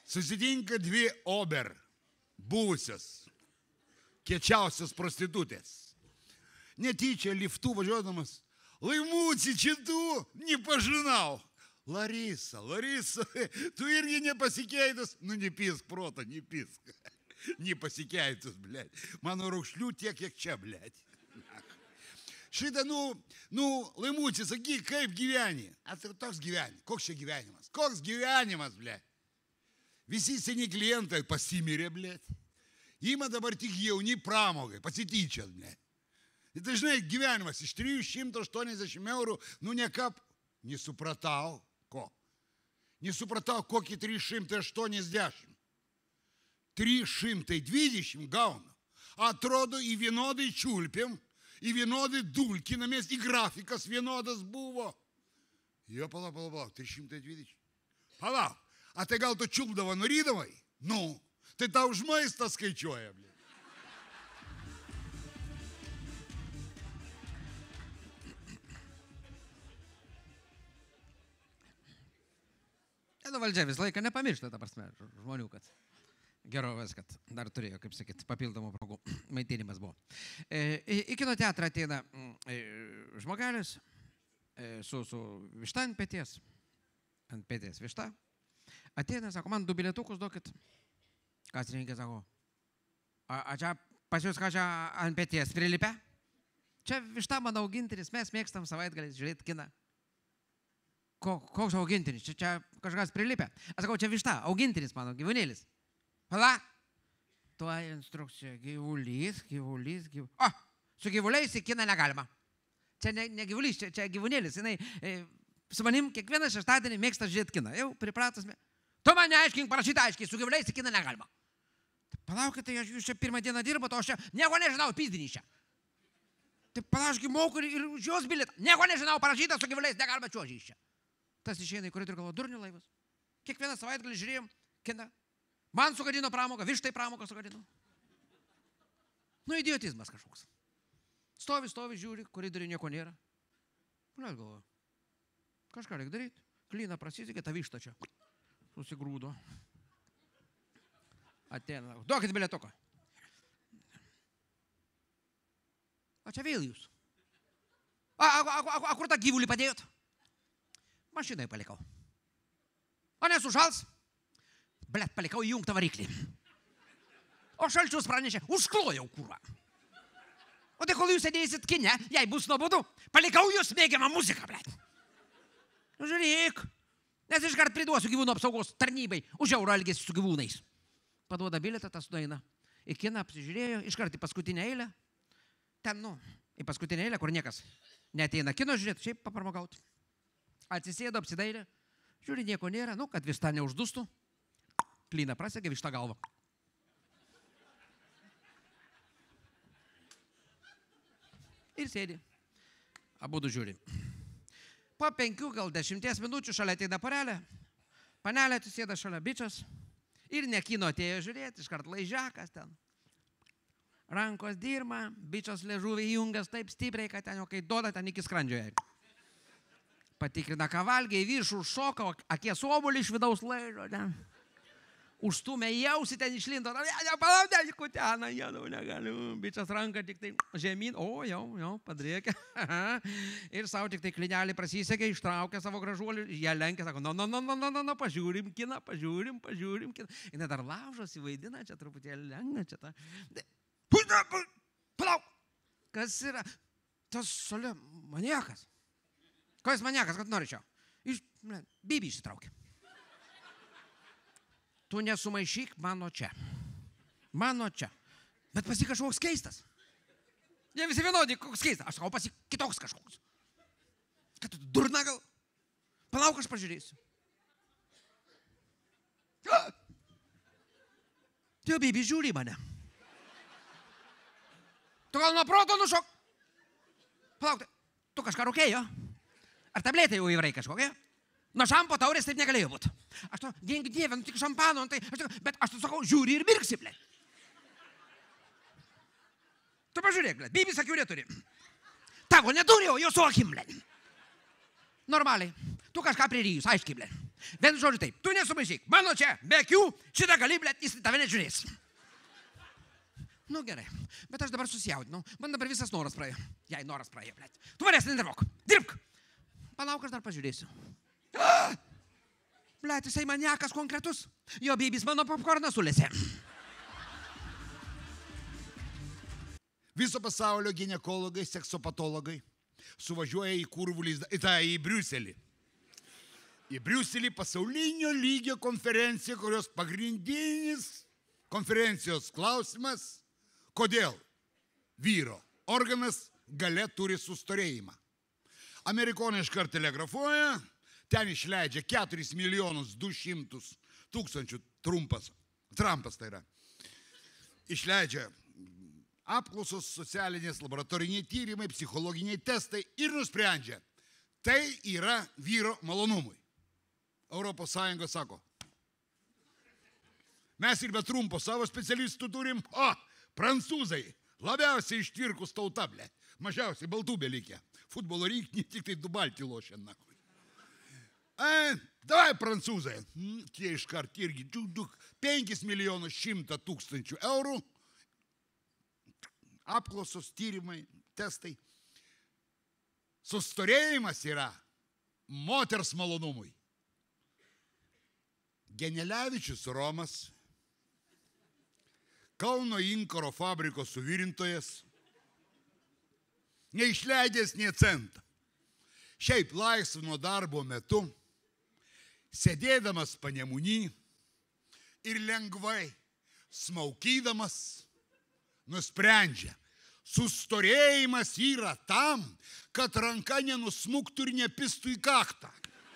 Susitinka dvi ober, buvusios, kiečiausios prostitutės. Netyčia liftu važiuodamas, Laimuci, čia tu, nepažinau. Larisa, tu irgi nepasikeitus. Nu, nepisk proto, nepisk. Nepasikeitus, blėt. Mano raukšlių tiek, kiek čia, blėt. Šitą, Laimuci, sakyk, kaip gyveni? Toks gyvenimas. Koks čia gyvenimas? Koks gyvenimas, blėt? Visi seni klientai pasimirė, blėt. Ima dabar tik jauni pramogai, pasityčias, blėt. Ir dažnai gyvenimas iš 380 eurų, nekap, nesupratau, ko? Nesupratau, kokį 380. 320 gaunu. Atrodo, į vienodai čiulpėm, į vienodai dulkinamės, į grafikas vienodas buvo. Jo, palauk, 320. Palauk, a tai gal tu čiulpdavo nurydavai? Nu, tai tau už maistą skaičiuoja, blė. Valdžia visą laiką nepamiršta, ta prasme, žmonių, kad gerovės, kad dar turėjo, kaip sakyt, papildomų progų maitinimas buvo. Į kino teatrą ateina žmogelis su višta ant pėties višta. Ateina, sako, man 2 bilietukus duokit. Kasininkė sako, a čia pas jūs ką čia ant pėties prilipę? Čia višta mano augintinis, mes mėgstam savaitgaliais žiūrėti kiną. Koks augintinis? Čia kažkas prilipę. Aš sakau, čia višta, augintinis mano, gyvūnėlis. Pala? Tuo instrukcija, gyvulys. O, su gyvuliais į kiną negalima. Čia ne gyvulys, čia gyvūnėlis. Jinai su manim kiekvieną šeštadienį mėgsta žiūrėti kiną. Jau pripratus. Tu man neaiškink, parašyta aiškiai, su gyvuliais į kiną negalima. Palaukite, jūs čia pirmą dieną dirbote, o aš čia nieko nežinau, pizdinį čia. Tai palaškai moku ir už jos bilietą. Nieko nežinau, parašyta, su gyvuliais negalima čiuožį iš čia. Tas išeina į koridorių, galvo, durnių laivas. Kiekvieną savaitgalį žiūrėjom kiną. Man sugadino pramogą, vištai pramogą sugadino. Nu, idiotizmas kažkoks. Stovi, žiūri, koridorių nieko nėra. Aš galvoju, kažką reikia daryti. Klyną prasisikė, ta višta čia. Susigrūdo. Ateina, duokit bilietuką. O čia vėl jūs. A kur tą gyvulį padėjot? Mašinai palikau. O nesušals? Blet, palikau įjungtą variklį. O šalčius pranešė, užklojau kurvą. O tai kol jūs sėdėsit kine, jei bus nuobodu, palikau jūs mėgiamą muziką, blet. Žiūrėk, nes iškart priduosiu gyvūnų apsaugos tarnybai už euro elgesį su gyvūnais. Paduoda bilietą, tas nueina į kiną, apsižiūrėjo, iškart į paskutinę eilę. Ten, į paskutinę eilę, kur niekas neateina kino žiūrėti, šiaip papramogauti. Atsisėdo, apsidairė, žiūri, nieko nėra, kad višta neuždustų. Klyną prasegė, višta galva. Ir sėdi. Abudu žiūri. Po 5, gal 10 minučių šalia ateina porelė. Panelė atsisėda šalia bičias. Ir ne kino atėjo žiūrėti, iškart laižiakas ten. Rankos dirba, bičios liežuvį įjungas taip stipriai, kad ten jau kai duoda, ten iki skrandžio jai. Patikrina, ką valgė, į viršų šoka, akies obuolį iš vidaus laižo. Užstumė į ausį, ten išlindo. Nepalauk, kutena, negaliu. Bičias ranką tik tai žemyn. O, jau, padrėkė. Ir savo tik tai klinelį prasisekė, ištraukė savo gražuolį. Jie lenkė, sako, pažiūrim kiną, pažiūrim kiną. Jis dar laužosi, vaidina, čia truputėlį lenga, čia ta. Palauk! Kas yra? Tas šalia maniakas. Ko jis maniakas, kad nori čia? Bibi išsitraukė. Tu nesumaišyk mano čia. Mano čia. Bet pasi kažkoks keistas. Jie visi vienodi, koks keistas. Aš sakau, pasi kitoks kažkoks. Kad tu durna gal? Palauk, aš pažiūrėsiu. Tu Bibi žiūri mane. Tu gal nuo proto nušok? Palauk, tu kažką rūkėjo? Ar tabletė jau įvrai kažkokia? Nuo šampo taurės taip negalėjo būti. Aš to, dieve, tik šampano, bet aš tu sakau, žiūri ir mirksi, ble. Tu pažiūrėk, ble, Bibi sakių neturi. Tavo neturi, o jo su akim, ble. Normaliai. Tu kažką pririjus, aiškiai, ble. Vienu žodžiu taip, tu nesumaišyk. Mano čia, be akių, šitą gali, blėt, jis tave nežiūrės. Nu gerai, bet aš dabar susijaudinau. Man dabar visas noras praėjo. Jei noras praėjo, blėt. Tu manęs nenervok. Dirbk. Palauk, aš dar pažiūrėsiu. Blėt, jisai maniakas konkretus. Jo bybis mano popkorną sulėsė. Viso pasaulio ginekologai, seksopatologai suvažiuoja į Briuselį. Į Briuselį pasaulinio lygio konferencija, kurios pagrindinis konferencijos klausimas, kodėl vyro organas gale turi sustorėjimą. Amerikonai iškart telegrafuoja, ten išleidžia 4 milijonus 200 tūkstančių Trumpas tai yra. Išleidžia apklausos, socialinės, laboratoriniai tyrimai, psichologiniai testai ir nusprendžia, tai yra vyro malonumui. Europos Sąjunga sako, mes ir be Trumpo savo specialistų turim, o prancūzai labiausiai ištvirkus tauta, blė, mažiausiai baltų belikę. Futbolo rinkinį tik tai du balti lošia, nakui. Davai prancūzai, tie iškart irgi 5 milijonus 100 tūkstančių eurų, apklausos, tyrimai, testai. Sustorėjimas yra moters malonumui. Genelevičius Romas, Kauno inkaro fabrikos suvirintojas, neišleidęs nė centą. Šiaip laisvu nuo darbo metu, sėdėdamas Panemunį ir lengvai smaukydamas, nusprendžia, sustorėjimas yra tam, kad ranka nenusmuktų ir nepistų į kaktą.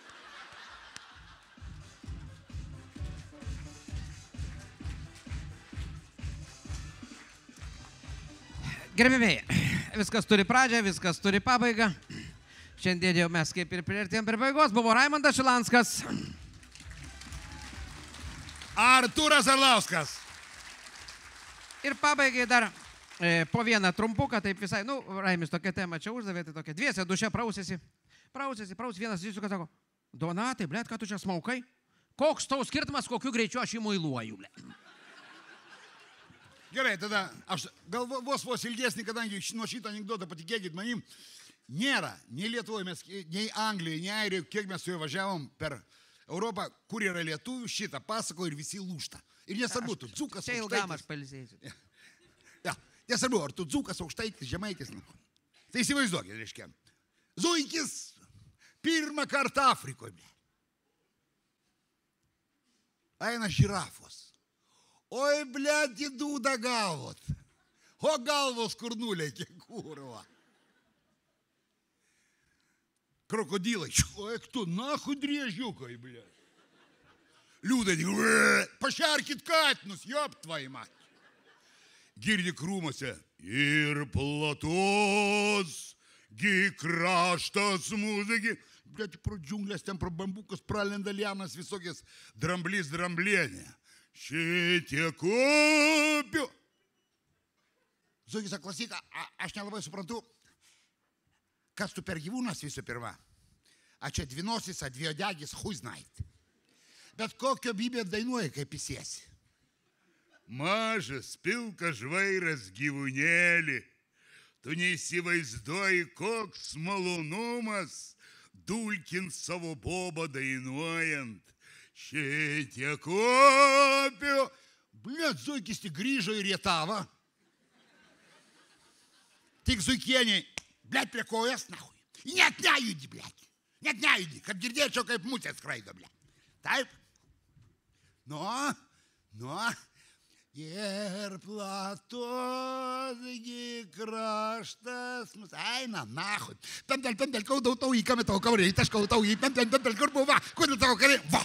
Gerbėmiai, viskas turi pradžią, viskas turi pabaigą. Šiandien jau mes kaip ir priartėjom prie pabaigos. Buvo Raimondas Šilanskas. Artūras Arlauskas. Ir pabaigai dar po vieną trumpuką, taip visai, Raimis tokia tema čia uždavė, tai tokia dviese duše prausėsi, vienas įsuka, sako, Donatai, blėt, ką tu čia smaukai? Koks tau skirtumas, kokiu greičiu aš jį muiluoju, blėt? Gerai, tada aš gal vos ilgesnį, kadangi nuo šito anekdoto, patikėkit manim, nėra, nei Lietuvoje, nei Anglijoje, nei Airijoje, kiek mes su juo važiavom per Europą, kur yra lietuvių, šitą pasako ir visi lūžta. Ir nesvarbu, tu dzūkas, čia ilgam aš pailsėsiu. Ja, nesvarbu, ar tu dzūkas, aukštaitis, žemaitis. Tai įsivaizduokit, reiškia. Zuikis pirmą kartą Afrikoje. Eina žirafos. Oi, blėt, į dūdą gavot. O galvos kur nulėkė, kurva. Krokodilai. Oi, tu nahu driežiukai, blėt. Liūdai, pašerkit katinus, jop tvaimą. Girdi krūmose. Ir platus, gi kraštas mūsų. Blėt, pro džiunglės, ten pro bambukus pralenda lianas visokias dramblys dramblienė. Šitiek upių. Zugis, klausyk, aš nelabai suprantu, kas tu per gyvūnas visų pirma. A čia dvinosis, a dviodegis, huiznait. Bet kokio bybė dainuoja, kaip įsiesi. Mažas, pilkas žvairas gyvūnėlį. Tu neįsivaizduoji, koks malonumas dulkint savo bobą dainuojant. Šitiek upių. Blėt, Zuikis tik grįžo į Rietavą. Tik Zuikieniai, blėt, prie kojas, nahui. Net nejudi, blėt. Net nejudi, kad girdėčiau, kaip musės skraido, blėt. Taip? Ir platus kraštas mus eina, nahui. Pemdel, kaudau tau į kamę tavo kaurį, taškau tau į pemdel, kur buvo, va, kur tavo kaurį, va.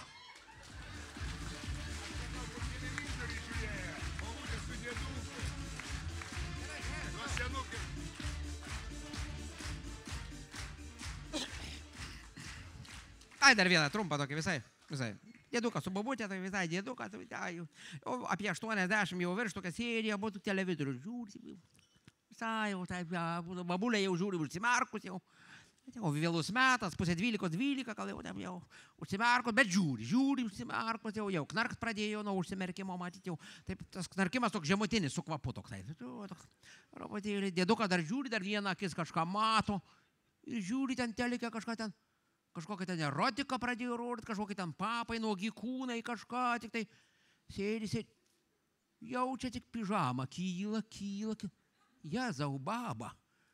Ai, dar vieną trumpą tokį visai. Dėdukas su babutė, tai visai dėdukas, apie 80 jau virš tokia sėdė, būtų televizorių žiūri, visai jau, taip, babulė jau žiūri, užsimarkus jau. O vėlus metas, pusė 12, gal jau užsimerkos, bet žiūri, užsimerkos, jau knarkt pradėjo nuo užsimerkimo, matyti jau. Taip, tas knarkimas toks žemutinis, su kvapu toksai. Robotėlį, dėduką dar žiūri, dar vieną akis kažką mato. Ir žiūri ten telekė kažkokią ten erotiką pradėjo rodyti, kažkokią ten papai, nuogi kūnai, kažką, tik tai sėdi. Jaučia tik pižamą, kyla. Jezau, baba.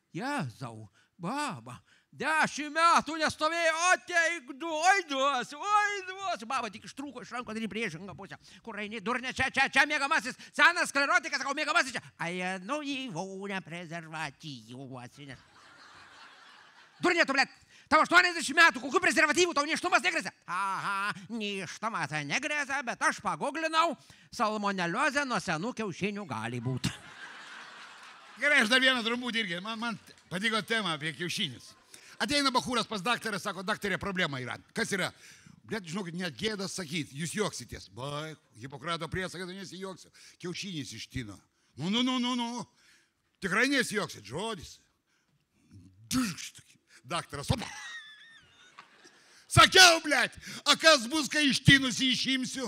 10 metų nestovėjo, ateik, oi duosiu. Baba tik ištrūko iš rankos ir į priešingą pusę. Kur eini, durnė, čia mėgamasis, senas sklerotikas, sakau, mėgamasis čia. Nu, įvaunę prezervatyvuosi. Durnė, tu, blėt, tavo 80 metų, kokių prezervatyvų, tau nėštumas negrėsia? Aha, nėštumas negrėsia, bet aš paguglinau, salmoneliozė nuo senų kiaušinių gali būti. Gerai, aš dar vieną trumputį irgi. Man patiko tema apie kiaušinius. Ateina bachūras pas daktarą, sako, daktarė, problema yra. Kas yra? Blet, žinokit, net gėda sakyti, jūs juoksitės. Bai, Hipokrato priesaką, tai nesijuoksiu. Kiaušinys ištino. Nu. Tikrai nesijuoksit, žodis. Daktaras, opa. Sakiau, blet, a kas bus, kai ištinusi išimsiu?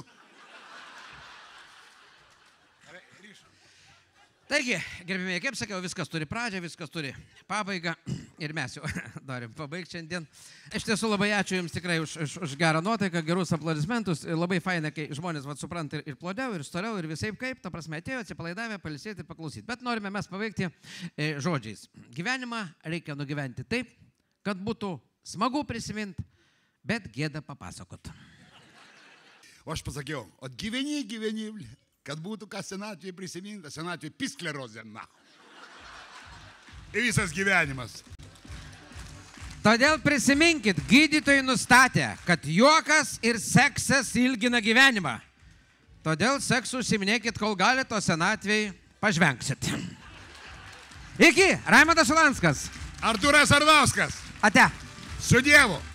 Taigi, gerbimieji, kaip sakiau, viskas turi pradžią, viskas turi pabaigą ir mes jau norim pabaigti šiandien. Iš tiesų labai ačiū Jums tikrai už gerą nuotaiką, gerus aplodismentus. Labai faina, kai žmonės supranta ir plodėl, ir storiau, ir visai kaip, ta prasme atėjo, atsipalaidavę, palisėti ir paklausyti. Bet norime mes pabaigti žodžiais. Gyvenimą reikia nugyventi taip, kad būtų smagu prisiminti, bet gėda papasakot. O aš pasakiau, o gyveni, kad būtų ką senatvėje prisiminta, senatvėje pisklerozė, na. Ir visas gyvenimas. Todėl prisiminkit, gydytojai nustatė, kad juokas ir seksas ilgina gyvenimą. Todėl seksu užsiminėkit, kol galite, o senatvėje pažvengsit. Iki, Raimondas Šalanskas. Artūras Arnauskas. Ate. Su Dievu.